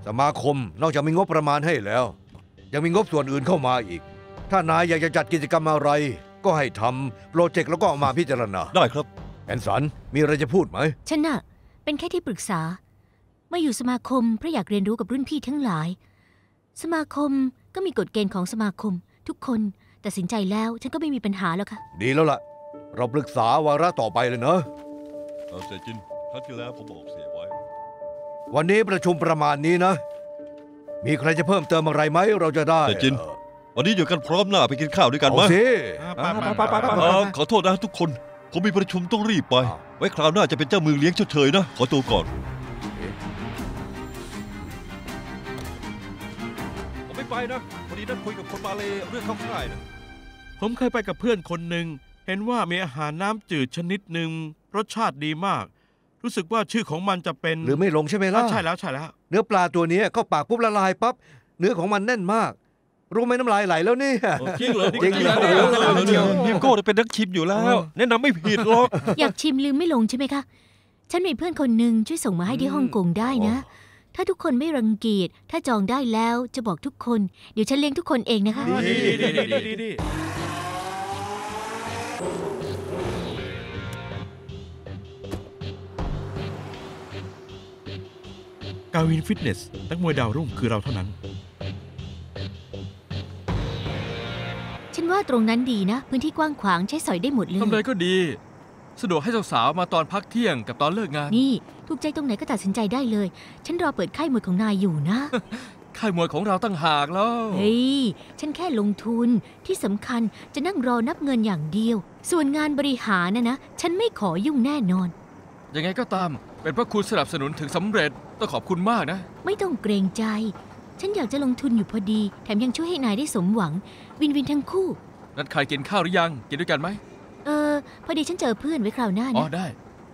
สมาคมนอกจากมีงบประมาณให้แล้ว ยังมีงบส่วนอื่นเข้ามาอีก ถ้านายอยากจะจัดกิจกรรมอะไร ก็ให้ทำโปรเจกต์แล้วก็เอามาพิจารณาได้ครับแอนสันมีอะไรจะพูดไหมฉันน่ะเป็นแค่ที่ปรึกษามาอยู่สมาคมเพราะอยากเรียนรู้กับรุ่นพี่ทั้งหลาย สมาคมก็มีกฎเกณฑ์ของสมาคม ทุกคนตัดสินใจแล้วฉันก็ไม่มีปัญหาแล้วค่ะดีแล้วล่ะ เราปรึกษาวาระต่อไปเลยเนอะเสียจินครั้งที่แล้วผมบอกเสียไว้วันนี้ประชุมประมาณนี้นะ มีใครจะเพิ่มเติมอะไรไหมเราจะได้เสียจิน วันนี้อยู่กันพร้อมหน้าไปกินข้าวด้วยกันไหมเอาสิขอโทษนะทุกคน ผมมีประชุมต้องรีบไป ไว้คราวหน้าจะเป็นเจ้ามือเลี้ยงเฉยๆนะ ขอตัวก่อน ผมไม่ไปนะพอดีนัดคุยกับคนมาเลยเรื่องเข้าค่ายนะผมเคยไปกับเพื่อนคนหนึ่งเห็นว่ามีอาหารน้ำจืดชนิดหนึ่งรสชาติดีมาก รู้สึกว่าชื่อของมันจะเป็นหรือไม่ลงใช่ไหมล่ะใช่แล้วใช่แล้วเนื้อปลาตัวนี้เข้าปากปุ๊บละลายปั๊บเนื้อของมันแน่นมาก รู้ไหมน้ำลายไหลแล้วนี่จริงเหรอจริงเหรอนิโก้เป็นนักชิมอยู่แล้ว แนะนำไม่ผิดหรอกอยากชิมลืมไม่ลงใช่ไหมคะ ฉันมีเพื่อนคนหนึ่งช่วยส่งมาให้ที่ฮ่องกงได้นะ ถ้าทุกคนไม่รังเกียจถ้าจองได้แล้วจะบอกทุกคน เดี๋ยวฉันเลี้ยงทุกคนเองนะคะดีกาวินฟิตเนสนักมวยดาวรุ่งคือเราเท่านั้นฉันว่าตรงนั้นดีนะ พื้นที่กว้างขวางใช้สอยได้หมดเลยทำเลก็ดี สะดวกให้สาวๆมาตอนพักเที่ยงกับตอนเลิกงานนี่ถูกใจตรงไหนก็ตัดสินใจได้เลย ฉันรอเปิดค่ายมวยของนายอยู่นะค่ายมวยของเราตั้งหากแล้วเฮ้ย ฉันแค่ลงทุนที่สำคัญจะนั่งรอนับเงินอย่างเดียว ส่วนงานบริหารนะฉันไม่ขอยุ่งแน่นอนยังไงก็ตาม เป็นเพราะคุณสนับสนุนถึงสำเร็จ ต้องขอบคุณมากนะไม่ต้องเกรงใจ ฉันอยากจะลงทุนอยู่พอดี แถมยังช่วยให้นายได้สมหวัง วินวินทั้งคู่นัดใครกินข้าวหรือยัง กินด้วยกันไหมพอดีฉันเจอเพื่อนไว้คราวหน้าอ๋อนะได้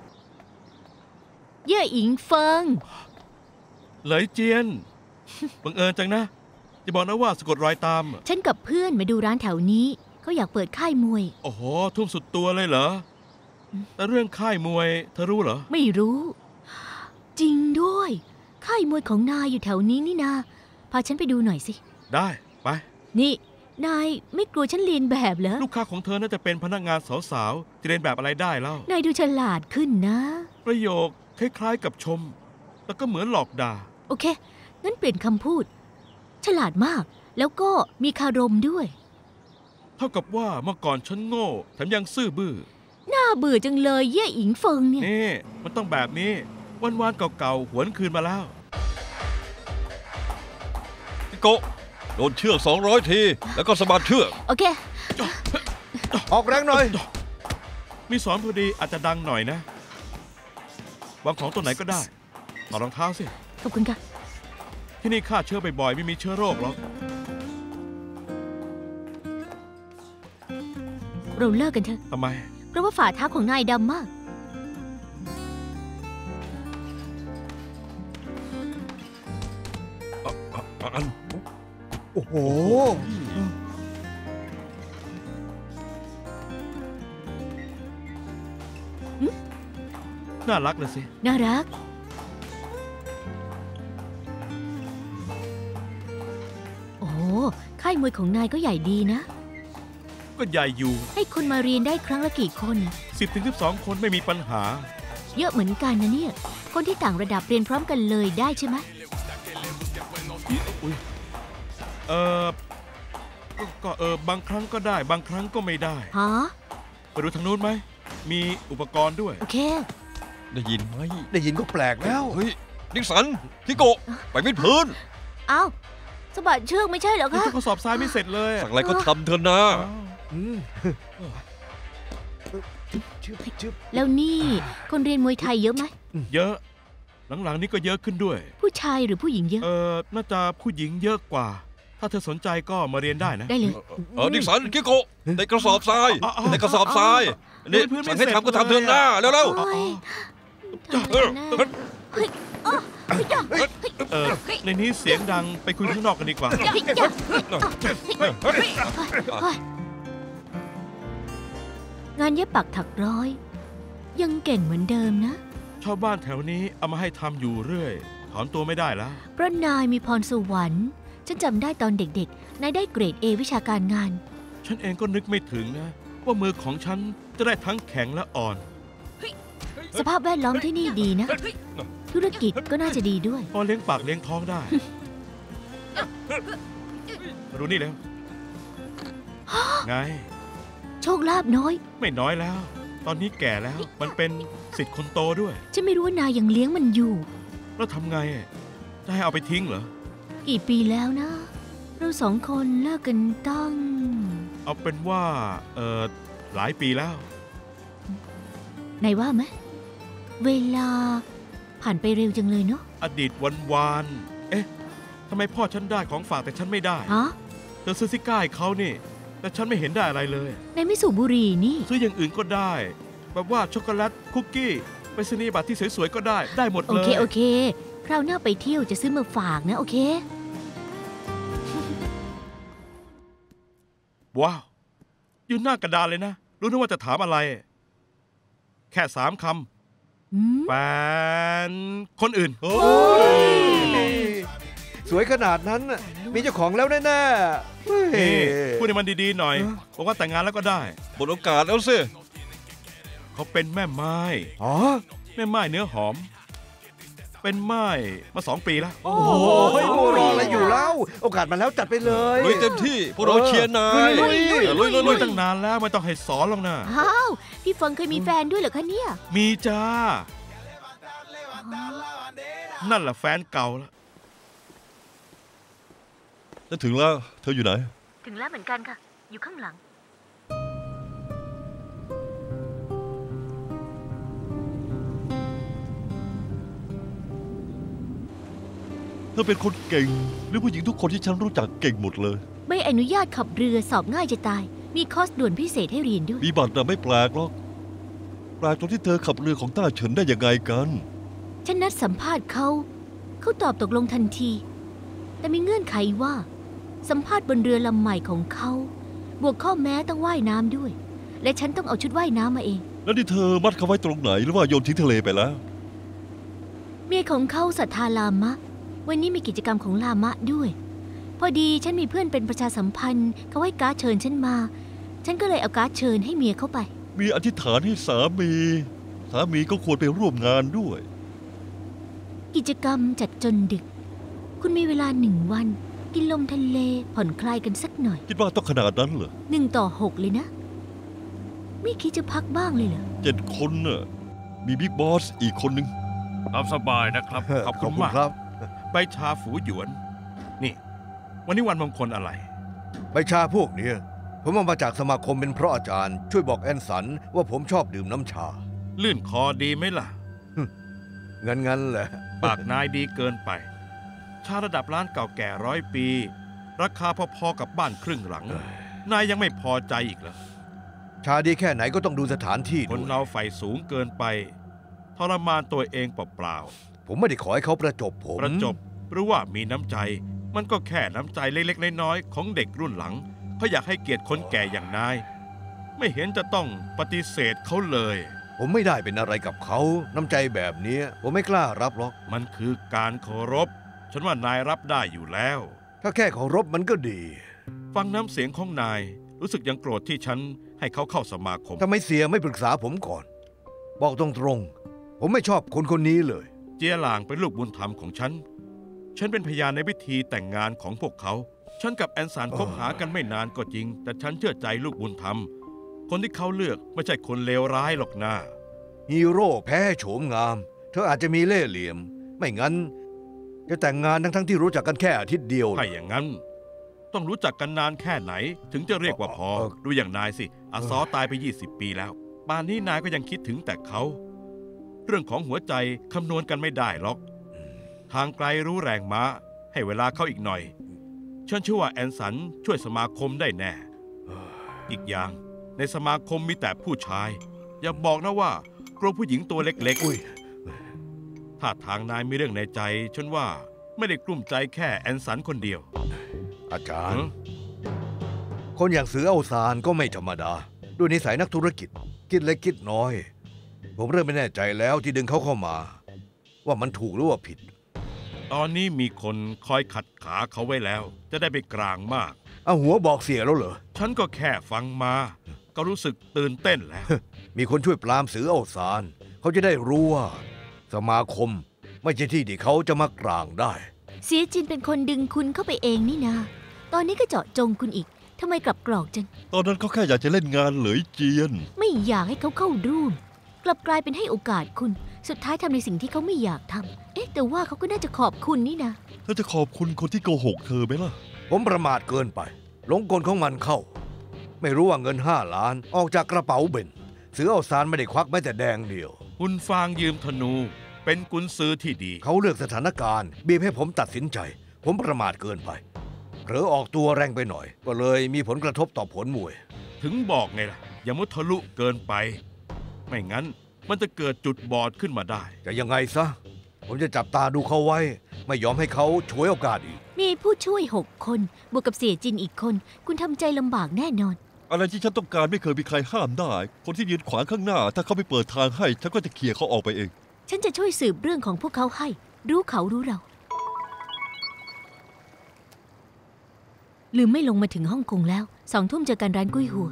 เย่อิงเฟิงเหลยเจียน บังเอิญจังนะจะบอกนะว่าสะกดรอยตามฉันกับเพื่อนมาดูร้านแถวนี้ เขาอยากเปิดค่ายมวยโอ้โห ทุ่มสุดตัวเลยเหรอ แต่เรื่องค่ายมวยเธอรู้เหรอไม่รู้ จริงด้วย ค่ายมวยของนายอยู่แถวนี้นี่นา พาฉันไปดูหน่อยสิได้ไปนี่ นายไม่กลัวฉันเรียนแบบเหรอลูกค้าของเธอน่าจะเป็นพนักงานสาวๆจะเรียนแบบอะไรได้เล่านายดูฉลาดขึ้นนะประโยคคล้ายๆกับชม แล้วก็เหมือนหลอกด่าโอเค งั้นเปลี่ยนคำพูด ฉลาดมาก แล้วก็มีคารมด้วยเท่ากับว่าเมื่อก่อนฉันโง่แถมยังซื่อบื้อน่าเบื่อจังเลยเย่อิงเฟิงเนี่ยนี่มันต้องแบบนี้ วันๆเก่าๆหวนคืนมาแล้วนิโก้โดนเชือก200 ที แล้วก็สะบัดเชือกโอเคออกแรงหน่อยมีสอนพอดีอาจจะดังหน่อยนะวางของตัวไหนก็ได้ถอดรองเท้าสิขอบคุณค่ะที่นี่ฆ่าเชื้อบ่อยๆไม่มีเชื้อโรคหรอกเราเลิกกันเถอะทำไมเพราะว่าฝ่าเท้าของนายดำมากอันโอ้โหน่ารักเลยสิน่ารัก โอ้ค่ายมวยของนายก็ใหญ่ดีนะก็ใหญ่อยู่ให้คนมาเรียนได้ครั้งละกี่คน 10-12 คนไม่มีปัญหาเยอะเหมือนกันนะเนี่ย คนที่ต่างระดับเรียนพร้อมกันเลยได้ใช่ไหมเออก็บางครั้งก็ได้ บางครั้งก็ไม่ได้ฮะไปดูทางนู้นไหม มีอุปกรณ์ด้วยโอเคได้ยินไหมได้ยินก็แปลกแล้วเฮ้ย นิกสันนิโก้ไปวิดพื้นเอ้าสะบัดเชือกไม่ใช่เหรอยังคะจะข้อสอบซ้ายไม่เสร็จเลยสั่งอะไรก็ทำเถอะนะอืมแล้วนี่คนเรียนมวยไทยเยอะไหมเยอะ หลังๆนี้ก็เยอะขึ้นด้วยผู้ชายหรือผู้หญิงเยอะน่าจะผู้หญิงเยอะกว่า ถ้าเธอสนใจก็มาเรียนได้นะได้เลยนิกสันนิโก้ในกระสอบทรายในกระสอบทรายนี่สั่งให้ทำก็ทำเถอะนะเร็วโอ้ยในนี้เสียงดังไปคุยข้างนอกกันดีกว่างานเย็บปักถักร้อย ยังเก่งเหมือนเดิมนะชาวบ้านแถวนี้เอามาให้ทำอยู่เรื่อยถอนตัวไม่ได้แล้วเพราะนายมีพรสวรรค์ฉันจำได้ตอนเด็กๆนายได้เกรด A วิชาการงานฉันเองก็นึกไม่ถึงนะ ว่ามือของฉันจะได้ทั้งแข็งและอ่อนสภาพแวดล้อมที่นี่ดีนะ ธุรกิจก็น่าจะดีด้วยพอเลี้ยงปากเลี้ยงท้องได้ มาดูนี่แล้ว ไงโชคลาภน้อยไม่น้อยแล้ว ตอนนี้แก่แล้ว มันเป็นสิทธิ์คนโตด้วยฉันไม่รู้ว่านายยังเลี้ยงมันอยู่แล้วทำไง จะให้เอาไปทิ้งเหรอกี่ปีแล้วนะ เราสองคนเลิกกันตั้งเอาเป็นว่าหลายปีแล้วนายว่าไหมเวลาผ่านไปเร็วจังเลยเนาะอดีตวันวานเอ๊ะทำไมพ่อฉันได้ของฝากแต่ฉันไม่ได้ฮะเธอซื้อซิก้าให้เขานี่ แต่ฉันไม่เห็นได้อะไรเลยนายไม่สูบบุหรี่นี่ซื้ออย่างอื่นก็ได้ แบบว่าช็อกโกแลตคุกกี้ไปรษณียบัตรที่สวยๆก็ได้หมดเลยโอเค คราวหน้าไปเที่ยวจะซื้อมาฝากนะ โอเคว้าวยืนหน้ากระดานเลยนะ รู้นะว่าจะถามอะไร แค่3 คำแฟนคนอื่นโอ้ยสวยขนาดนั้นน่ะมีเจ้าของแล้วแน่ๆเฮ้ยพูดให้มันดีๆหน่อยบอกว่าแต่งงานแล้วก็ได้หมดโอกาสแล้วสิเขาเป็นแม่ไม้อ๋อแม่ไม้เนื้อหอม เป็นไม้มา2 ปีแล้วโอ้โหมัวรออะไรอยู่แล้ว โอกาสมาแล้วจัดไปเลยลุยเต็มที่พวกเราเชียร์นายลุยตั้งนานแล้วไม่ต้องให้สอนหรอกนะอ้าว พี่เฟิงเคยมีแฟนด้วยเหรอคะเนี่ยมีจ้า นั่นแหละแฟนเก่าแล้วจะถึงแล้ว เธออยู่ไหนถึงแล้วเหมือนกันค่ะ อยู่ข้างหลังเธอเป็นคนเก่ง หรือผู้หญิงทุกคนที่ฉันรู้จักเก่งหมดเลยใบอนุญาตขับเรือสอบง่ายจะตาย มีคอร์สด่วนพิเศษให้เรียนด้วยมีบัตรน่ะไม่แปลกหรอกแปลกตรงที่เธอขับเรือของต้าเฉินได้ยังไงกันฉันนัดสัมภาษณ์เขาตอบตกลงทันที แต่มีเงื่อนไขว่า สัมภาษณ์บนเรือลำใหม่ของเขา บวกข้อแม้ต้องว่ายน้ำด้วย และฉันต้องเอาชุดว่ายน้ำมาเองแล้วนี่เธอมัดเขาไว้ตรงไหนหรือว่าโยนทิ้งทะเลไปแล้วเมียของเขาศรัทธาลามะ วันนี้มีกิจกรรมของลามะด้วย พอดีฉันมีเพื่อนเป็นประชาสัมพันธ์เขาให้การ์ดเชิญฉันมา ฉันก็เลยเอาการ์ดเชิญให้เมียเข้าไปมีอธิษฐานให้สามีก็ควรไปร่วมงานด้วยกิจกรรมจัดจนดึก คุณมีเวลา1 วัน กินลมทะเลผ่อนคลายกันสักหน่อยคิดว่าต้องขนาดนั้นเหรอ 1-6 เลยนะ ไม่คิดจะพักบ้างเลยเหรอ 7 คนน่ะมีบิ๊กบอสอีกคนนึงตามสบายนะครับขอบคุณมากครับใบชาฝูหยวน นี่ วันนี้วันมงคลอะไรใบชาพวกเนี้ยผมเอามาจากสมาคมเป็นเพราะอาจารย์ ช่วยบอกแอนสันว่าผมชอบดื่มน้ำชาลื่นคอดีไหมล่ะงั้นแหละปากนายดีเกินไป ชาระดับร้านเก่าแก่100 ปี ราคาพอๆกับบ้านครึ่งหลัง นายยังไม่พอใจอีกเหรอชาดีแค่ไหนก็ต้องดูสถานที่คนด้วยเราใฝ่สูงเกินไป ทรมานตัวเองเปล่าผมไม่ได้ขอให้เขาประจบผมๆประจบหรือว่ามีน้ำใจ มันก็แค่น้ำใจเล็กๆน้อยๆของเด็กรุ่นหลังเขาอยากให้เกียรติคนแก่อย่างนาย ไม่เห็นจะต้องปฏิเสธเขาเลยผมไม่ได้เป็นอะไรกับเขาน้ำใจแบบเนี้ยผมไม่กล้ารับหรอกมันคือการเคารพ ฉันว่านายรับได้อยู่แล้วถ้าแค่เคารพมันก็ดีฟังน้ำเสียงของนาย รู้สึกยังโกรธที่ฉันให้เขาเข้าสมาคมทำไมเสียไม่ปรึกษาผมก่อน บอกตรงๆผมไม่ชอบคนคนนี้เลยเจียหลางเป็นลูกบุญธรรมของฉัน ฉันเป็นพยานในพิธีแต่งงานของพวกเขา ฉันกับแอนสานคบหากันไม่นานก็จริง แต่ฉันเชื่อใจลูกบุญธรรม คนที่เขาเลือกไม่ใช่คนเลวร้ายหรอกนะฮีโร่แพ้โฉมงาม เธออาจจะมีเล่ห์เหลี่ยม ไม่งั้น จะแต่งงานทั้งที่รู้จักกันแค่อาทิตย์เดียวถ้าอย่างนั้น ต้องรู้จักกันนานแค่ไหน ถึงจะเรียกว่าพอ ดูอย่างนายสิอาซอตายไป20 ปีแล้วป่านนี้นายก็ยังคิดถึงแต่เขา เรื่องของหัวใจคำนวณกันไม่ได้หรอก ทางไกลรู้แรงม้า ให้เวลาเขาอีกหน่อยฉันเชื่อว่าแอนสันช่วยสมาคมได้แน่ อีกอย่างในสมาคมมีแต่ผู้ชาย อย่าบอกนะว่ากลัวผู้หญิงตัวเล็กอุ้ยๆถ้าทางนายมีเรื่องในใจฉันว่าไม่ได้กลุ้มใจแค่แอนสันคนเดียวอาจารย์ คนอย่างเสือเอาซานก็ไม่ธรรมดา ด้วยนิสัยนักธุรกิจ คิดเล็กคิดน้อย ผมเริ่มไม่แน่ใจแล้วที่ดึงเขาเข้ามา ว่ามันถูกหรือว่าผิดตอนนี้มีคนคอยขัดขาเขาไว้แล้ว จะได้ไปกลางมากเอาหัวบอกเสียแล้วเหรอฉันก็แค่ฟังมา ก็รู้สึกตื่นเต้นแล้วมีคนช่วยปรามสือเอาซานเขาจะได้รู้ว่า สมาคมไม่ใช่ที่ที่เขาจะมากลางได้เสียจินเป็นคนดึงคุณเข้าไปเองนี่นาตอนนี้ก็เจาะจงคุณอีกทำไมกลับกรอกจังตอนนั้นเขาแค่อยากจะเล่นงานเหลยเจียนไม่อยากให้เขาเข้าร่วมกลับกลายเป็นให้โอกาสคุณสุดท้ายทำในสิ่งที่เขาไม่อยากทำแต่ว่าเขาก็น่าจะขอบคุณนี่นะเธอจะขอบคุณคนที่โกหกเธอไหมล่ะผมประมาทเกินไปหลงกลของมันเข้า ไม่รู้ว่าเงิน5 ล้านออกจากกระเป๋าเบนสือเอาซานไม่ได้ควักแม้แต่แดงเดียวคุณฟางยืมธนู เป็นกุญซือที่ดีเขาเลือกสถานการณ์บีบให้ผมตัดสินใจ ผมประมาทเกินไปเผลอออกตัวแรงไปหน่อย ก็เลยมีผลกระทบต่อผลมวยถึงบอกไงล่ะ อย่ามุทะลุเกินไป ไม่งั้นมันจะเกิดจุดบอดขึ้นมาได้จะยังไงซะ ผมจะจับตาดูเขาไว้ ไม่ยอมให้เขาฉวยโอกาสอีกมีผู้ช่วย6 คนบวกกับเสียจินอีกคน คุณทำใจลำบากแน่นอนอะไรที่ฉันต้องการไม่เคยมีใครห้ามได้ คนที่ยืนขวางข้างหน้า ถ้าเขาไม่เปิดทางให้ ฉันก็จะเคลียร์เขาออกไปเองฉันจะช่วยสืบเรื่องของพวกเขาให้ รู้เขารู้เราลืมไม่ลงมาถึงฮ่องกงแล้ว2 ทุ่มเจอกันร้านกุ้ยหัว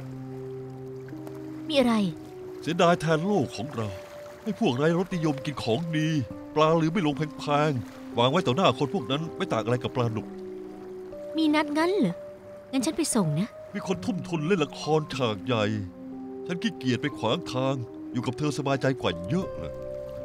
มีอะไรเสียดายแทนโลกของเรา ให้พวกไร้รสนิยมกินของดี ปลาหรือไม่ลงแพงๆวางไว้ต่อหน้าคนพวกนั้นไม่ต่างอะไรกับปลาดุกมีนัดงั้นเหรอ งั้นฉันไปส่งนะมีคนทุ่มทุนเล่นละครฉากใหญ่ ฉันขี้เกียจไปขวางทาง อยู่กับเธอสบายใจกว่าเยอะเลย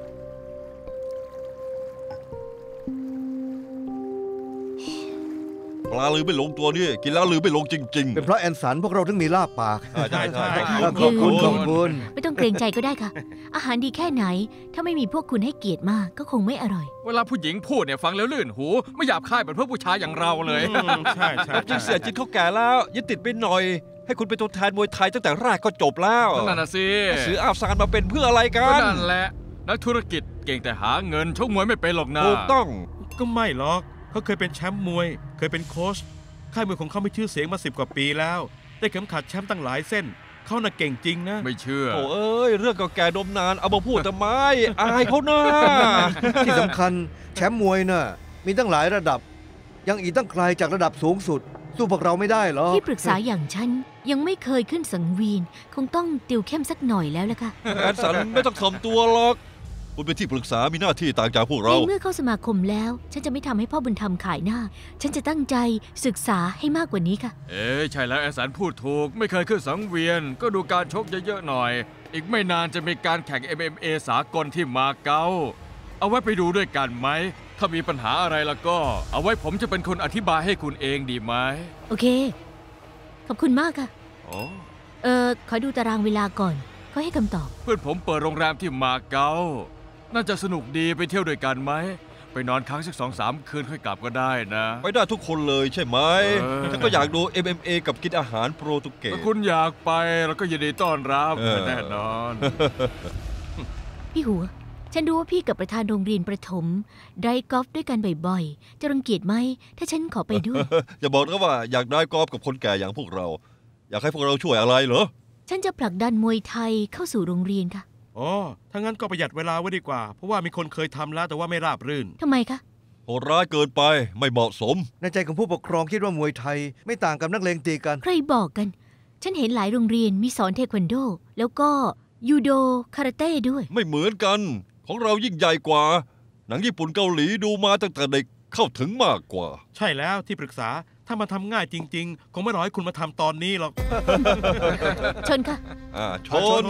ปลาลือไม่ลงตัวนี้กินแล้วลือไม่ลงจริงๆเป็นเพราะแอนสันพวกเราถึงมีลาบปากใช่ใช่ขอบคุณขอบคุณไม่ต้องเกรงใจก็ได้ค่ะ อาหารดีแค่ไหน ถ้าไม่มีพวกคุณให้เกียรติมากก็คงไม่อร่อยเวลาผู้หญิงพูดเนี่ยฟังแล้วลื่นหู ไม่หยาบคายเหมือนพวกผู้ชายอย่างเราเลยใช่ใช่จริงเสียจินเขาแก่แล้วยึดติดไปหน่อย ให้คุณเป็นตัวแทนมวยไทยตั้งแต่แรกก็จบแล้วนั่นน่ะสิซื้ออาซานมาเป็นเพื่ออะไรกัก็นนั่นแหละ นักธุรกิจเก่งแต่หาเงินชกมวยไม่เป็นหรอกนะถูกต้องก็ไม่หรอก เขาเคยเป็นแชมป์มวย เคยเป็นโค้ชค่ายมวยของเขามีชื่อเสียงมา10 กว่าปีแล้ว ได้เข็มขัดแชมป์ตั้งหลายเส้น เขาน่ะเก่งจริงนะไม่เชื่อโอ้เอ้ย เรื่องเก่าแก่นมนานเอามาพูดทำไม อายเขาหน้าที่สำคัญแชมป์มวยน่ะมีตั้งหลายระดับ ยังอีกตั้งไกลจากระดับสูงสุด สู้พวกเราไม่ได้หรอกที่ปรึกษาอย่างฉันยังไม่เคยขึ้นสังเวียนคงต้องติวเข้มสักหน่อยแล้วล่ะค่ะแอนสันไม่ต้องถ่อมตัวหรอก คุณเป็นที่ปรึกษามีหน้าที่ต่างจากพวกในเราเมื่อเข้าสมาคมแล้ว ฉันจะไม่ทำให้พ่อบุญธรรมขายหน้า ฉันจะตั้งใจศึกษาให้มากกว่านี้ค่ะใช่แล้วแอนสันพูดถูก ไม่เคยขึ้นสังเวียน ก็ดูการชกเยอะๆหน่อย อีกไม่นานจะมีการแข่ง MMA สากลที่มาเก๊า เอาไว้ไปดูด้วยกันไหม ถ้ามีปัญหาอะไรแล้วก็ เอาไว้ผมจะเป็นคนอธิบายให้คุณเองดีไหมโอเค ขอบคุณมากค่ะอ๋อขอดูตารางเวลาก่อนเขาให้คำตอบเพื่อนผมเปิดโรงแรมที่มาเก๊า น่าจะสนุกดีไปเที่ยวด้วยกันไหม ไปนอนค้างสัก2-3 คืนค่อยกลับก็ได้นะไปได้ทุกคนเลยใช่ไหม ฉันก็อยากดู MMA กับกินอาหารโปรตุเกถ้าสคุณอยากไปเราก็ยินดีต้อนรับ แน่นอนพี่หัว ฉันรู้ว่าพี่กับประธานโรงเรียนประถมได้กอล์ฟด้วยกันบ่อยๆ จะรังเกียจไหม ถ้าฉันขอไปด้วยอย่าบอกนะว่าอยากได้กอล์ฟกับคนแก่อย่างพวกเรา อยากให้พวกเราช่วยอะไรเหรอฉันจะผลักดันมวยไทยเข้าสู่โรงเรียนค่ะอ๋อ ถ้างั้นก็ประหยัดเวลาไว้ดีกว่า เพราะว่ามีคนเคยทำแล้วแต่ว่าไม่ราบรื่นทำไมคะโหดร้ายเกินไปไม่เหมาะสมในใจของผู้ปกครองคิดว่ามวยไทยไม่ต่างกับนักเลงตีกันใครบอกกัน ฉันเห็นหลายโรงเรียนมีสอนเทควันโด แล้วก็ยูโด คาราเต้ด้วยไม่เหมือนกัน ของเรายิ่งใหญ่กว่า หนังญี่ปุ่นเกาหลีดูมาตั้งแต่เด็กเข้าถึงมากกว่าใช่แล้วที่ปรึกษา ถ้ามาทำง่ายจริง ๆ คงไม่รอให้คุณมาทำตอนนี้หรอกชนค่ะชน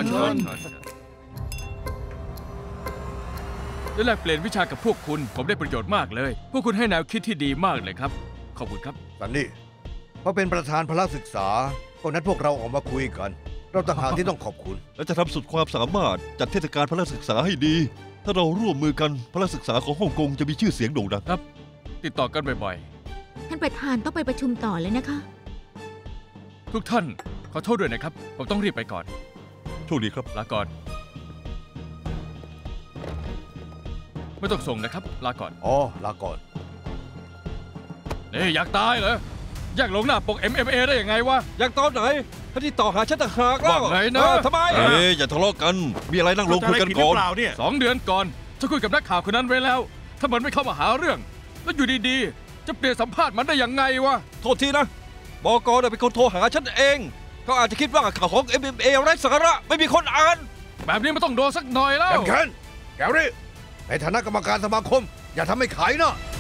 ได้แลกเปลี่ยนวิชากับพวกคุณ ผมได้ประโยชน์มากเลย พวกคุณให้แนวคิดที่ดีมากเลยครับ ขอบคุณครับสันนี่เพราะเป็นประธานพละศึกษาก็นัดพวกเราออกมาคุยกัน เราต่างหากที่ต้องขอบคุณและจะทำสุดความสามารถจัดเทศกาลพละศึกษาให้ดี ถ้าเราร่วมมือกันพละศึกษาของฮ่องกงจะมีชื่อเสียงโด่งดังติดต่อกันบ่อยท่านประธานต้องไปประชุมต่อเลยนะคะๆ ทุกท่านขอโทษด้วยนะครับ ผมต้องรีบไปก่อนโชคดีครับลาก่อน ไม่ต้องส่งนะครับ ลาก่อนอ๋อ ลาก่อนนี่อยากตายเหรอ อยากลงหน้าปก MMA ได้ยังไงวะอยากตอนไหนถ้าที่ต่อหาฉันต่างหากแล้วว่าไงนะทำไมเอ๊ะอย่าทะเลาะกัน มีอะไรนั่งลงคุยกันก่อนเข้าใจผิดหรือเปล่าเนี่ย 2 เดือนก่อนฉันคุยกับนักข่าวคนนั้นไว้แล้วถ้ามันไม่เข้ามาหาเรื่อง แล้วอยู่ดีๆ จะเปลี่ยนสัมภาษณ์มันได้ยังไงวะโทษทีนะบก.เป็นคนโทรหาฉันเองเขาอาจจะคิดว่าข่าวของ MMA ไร้สาระไม่มีคนอ่านแบบนี้มันต้องโดนสักหน่อยแล้วแกรี่ในฐานะกรรมการสมาคม อย่าทำให้ขายนะ